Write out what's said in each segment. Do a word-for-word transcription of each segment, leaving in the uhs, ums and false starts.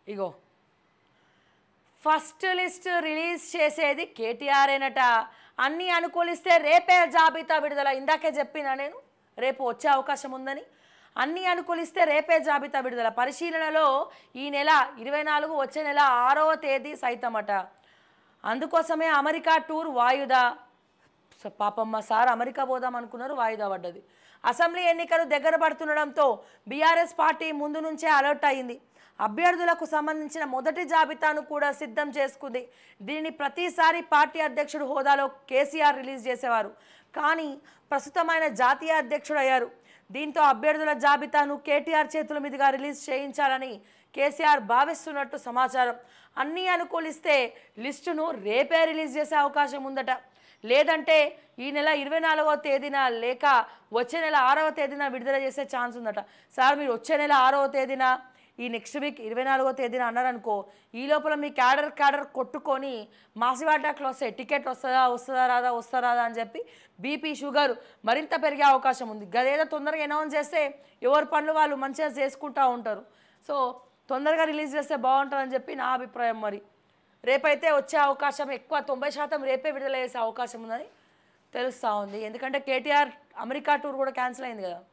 ఇగో first list release చేసేది కేటీఆర్ ఏనట. అన్నీ అనుకూలిస్తే రేపే జాబితా విడుదల. ఇందాకే చెప్పినా నేను రేపు వచ్చే అవకాశం ఉందని. అన్నీ అనుకూలిస్తే రేపే జాబితా విడుదల. పరిశీలనలో ఈ నెల ఇరవై నాలుగు వచ్చే నెల ఆరవ తేదీ సైతమట. అందుకోసమే అమెరికా టూర్ వాయిదా. పాపమ్మ సార్ అమెరికా పోదాం అనుకున్నారు, వాయిదా పడ్డది. అసెంబ్లీ ఎన్నికలు దగ్గర పడుతుండడంతో బీఆర్ఎస్ పార్టీ ముందు నుంచే అలర్ట్ అయింది. అభ్యర్థులకు సంబంధించిన మొదటి జాబితాను కూడా సిద్ధం చేసుకుంది. దీనిని ప్రతిసారి పార్టీ అధ్యక్షుడు హోదాలో కేసీఆర్ రిలీజ్ చేసేవారు. కానీ ప్రస్తుతం ఆయన జాతీయ అధ్యక్షుడు అయ్యారు. దీంతో అభ్యర్థుల జాబితాను కేటీఆర్ చేతుల మీదుగా రిలీజ్ చేయించాలని కేసీఆర్ భావిస్తున్నట్టు సమాచారం. అన్నీ అనుకూలిస్తే లిస్టును రేపే రిలీజ్ చేసే అవకాశం ఉందట. లేదంటే ఈ నెల ఇరవై నాలుగవ తేదీన లేక వచ్చే నెల ఆరవ తేదీన విడుదల చేసే ఛాన్స్ ఉందట. సార్ మీరు వచ్చే నెల ఆరవ తేదీన ఈ నెక్స్ట్ వీక్ ఇరవై నాలుగో తేదీన అన్నారనుకో, ఈ లోపల మీ క్యాడర్ క్యాడర్ కొట్టుకొని మాసివాటాక్లో వస్తాయి. టికెట్ వస్తుందా వస్తుందా రాదా వస్తా రాదా అని చెప్పి బీపీ షుగర్ మరింత పెరిగే అవకాశం ఉంది. గదేదో తొందరగా అనౌన్స్ చేస్తే ఎవరి పనులు వాళ్ళు మంచిగా చేసుకుంటూ ఉంటారు. సో తొందరగా రిలీజ్ చేస్తే బాగుంటుందని చెప్పి నా అభిప్రాయం. మరి రేపైతే వచ్చే అవకాశం ఎక్కువ, తొంభై శాతం రేపే విడుదల చేసే అవకాశం ఉందని తెలుస్తూ ఉంది. ఎందుకంటే కేటీఆర్ అమెరికా టూర్ కూడా క్యాన్సిల్ అయింది కదా.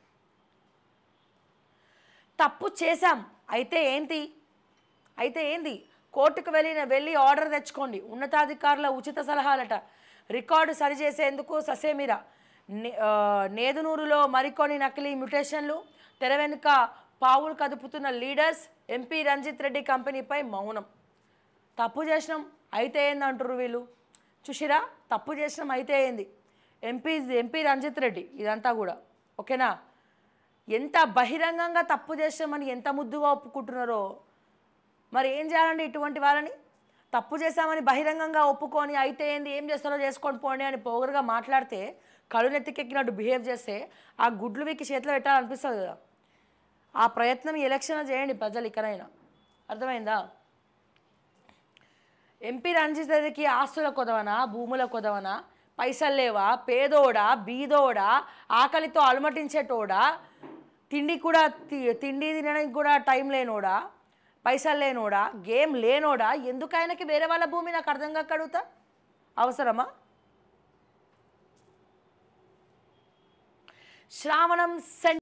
తప్పు చేశాం అయితే ఏంటి అయితే ఏంది కోర్టుకు వెళ్ళిన వెళ్ళి ఆర్డర్ తెచ్చుకోండి. ఉన్నతాధికారుల ఉచిత సలహాలట. రికార్డు సరిచేసేందుకు ససేమిరా. నేదునూరులో మరికొన్ని నకిలీ మ్యుటేషన్లు. తెర వెనుక పావులు కదుపుతున్న లీడర్స్. ఎంపీ రంజిత్ రెడ్డి కంపెనీపై మౌనం. తప్పు చేసినాం అయితే ఏంది అంటారు వీళ్ళు. చూసిరా, తప్పు చేసినాం అయితే ఏంది. ఎంపీ ఎంపీ రంజిత్ రెడ్డి ఇదంతా కూడా ఓకేనా. ఎంత బహిరంగంగా తప్పు చేసామని ఎంత ముద్దుగా ఒప్పుకుంటున్నారో. మరి ఏం చేయాలండి ఇటువంటి వాళ్ళని? తప్పు చేశామని బహిరంగంగా ఒప్పుకొని అయితే ఏంది ఏం చేస్తారో చేసుకొని పోండి అని పొగరుగా మాట్లాడితే, కళ్ళు నెత్తికెక్కినట్టు బిహేవ్ చేస్తే ఆ గుడ్లు వీకి చేతిలో పెట్టాలనిపిస్తుంది కదా. ఆ ప్రయత్నం ఎలక్షన్ చేయండి ప్రజలు ఇకనైనా. అర్థమైందా? ఎంపీ రంజిత్ రెడ్డికి ఆస్తుల కొదవనా, భూముల కొదవనా, పైసలు లేవా, పేదోడా బీదోడా, ఆకలితో అలమటించేటోడా, తిండి కూడా తిండి తినడానికి కూడా టైం లేనోడా, పైసలు లేనోడా, గేమ్ లేనోడా, ఎందుకు ఆయనకి వేరే వాళ్ళ భూమి నాకు అర్థం కాక అడుగుతా? అవసరమా? శ్రావణం సెంట్